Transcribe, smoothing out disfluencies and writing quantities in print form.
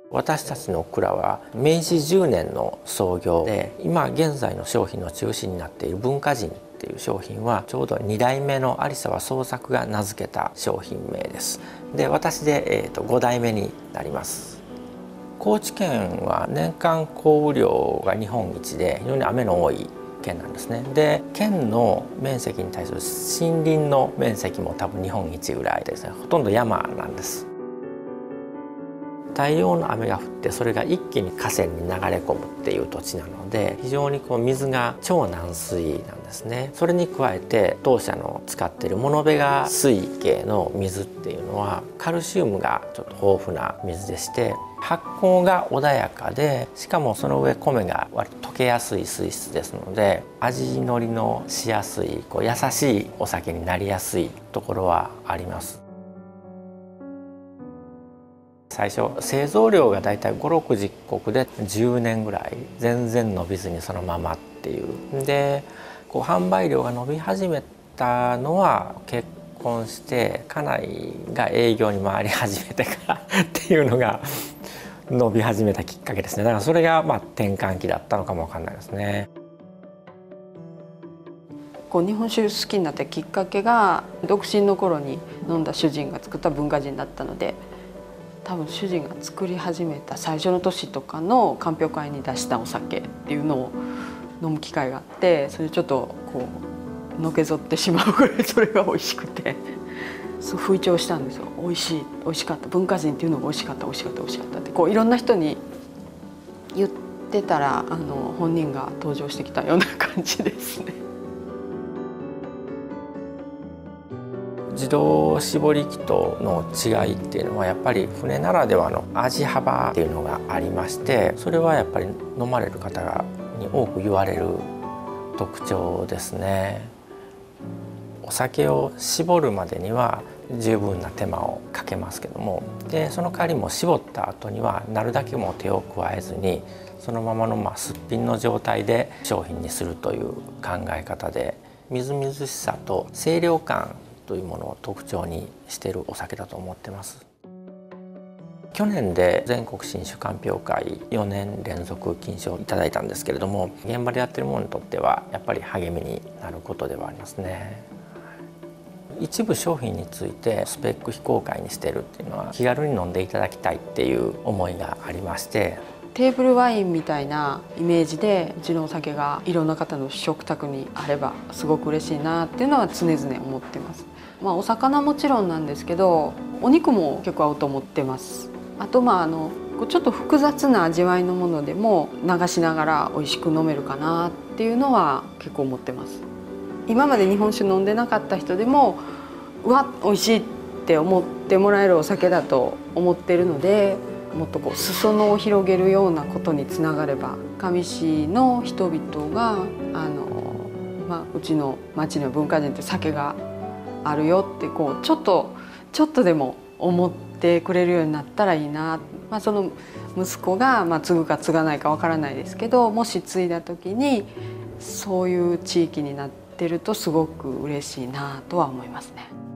私たちの蔵は明治10年の創業で、今現在の商品の中心になっている文化人っていう商品はちょうど2代目の有沢宗作が名付けた商品名です。で、私で、5代目になります。高知県は年間降雨量が日本一で非常に雨の多い県なんですね。で、県の面積に対する森林の面積も多分日本一ぐらいですね。ほとんど山なんです。大量の雨が降ってそれが一気に河川に流れ込むっていう土地なので、非常に水が超軟水なんですね。それに加えて当社の使っているモノベガ水系の水っていうのはカルシウムがちょっと豊富な水でして、発酵が穏やかで、しかもその上米が割と溶けやすい水質ですので、味のりのしやすい優しいお酒になりやすいところはあります。最初製造量がだいたい5、60石で10年ぐらい全然伸びずにそのままっていうで、販売量が伸び始めたのは結婚して家内が営業に回り始めてからっていうのが伸び始めたきっかけですね。だからそれが転換期だったのかもわかんないですね。 日本酒好きになったきっかけが独身の頃に飲んだ主人が作った文化人だったので、多分主人が作り始めた最初の年とかの鑑評会に出したお酒っていうのを飲む機会があって、それちょっとのけぞってしまうぐらいそれが美味しくて、そう吹聴したんですよ。美味しい、美味しかった、文化人っていうのが美味しかった、美味しかった、美味しかったっていろんな人に言ってたら本人が登場してきたような感じですね。 自動搾り機との違いっていうのはやっぱり船ならではの味幅っていうのがありまして、それはやっぱり飲まれる方に多く言われる特徴ですね。お酒を搾るまでには十分な手間をかけますけども、でその代わりも搾った後にはなるだけも手を加えずにそのままのすっぴんの状態で商品にするという考え方で、みずみずしさと清涼感というものを特徴にしているお酒だと思ってます。去年で全国新酒鑑評会4年連続金賞をいただいたんですけれども、現場でやってる者にとってはやっぱり励みになることではありますね。一部商品についてスペック非公開にしているっていうのは気軽に飲んでいただきたいっていう思いがありまして、 テーブルワインみたいなイメージでうちのお酒がいろんな方の食卓にあればすごく嬉しいなっていうのは常々思ってます。お魚もちろんなんですけど、お肉も結構合うと思ってます。あとちょっと複雑な味わいのものでも流しながら美味しく飲めるかなっていうのは結構思ってます。今まで日本酒飲んでなかった人でもうわ美味しいって思ってもらえるお酒だと思ってるので、もっと裾野を広げるようなことにつながれば、香美市の人々がうちの町の文化人って酒があるよってちょっとでも思ってくれるようになったらいいな。その息子が継ぐか継がないかわからないですけど、もし継いだ時にそういう地域になってるとすごく嬉しいなとは思いますね。